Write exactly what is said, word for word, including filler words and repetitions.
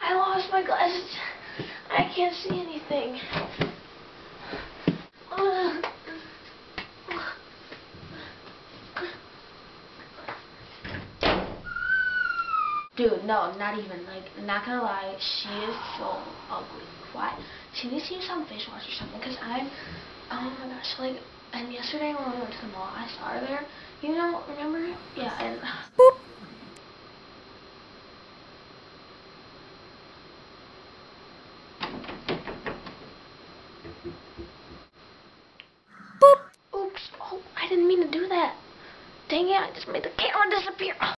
I lost my glasses. I can't see anything. Ugh. Dude, no, not even. Like, not gonna lie, she is so ugly. Why? She needs to use some face wash or something, because I'm, oh my gosh, like, and yesterday when we went to the mall, I saw her there. You know, remember? Yeah, and... Boop. Boop. Oops. Oh, I didn't mean to do that. Dang it, I just made the camera disappear.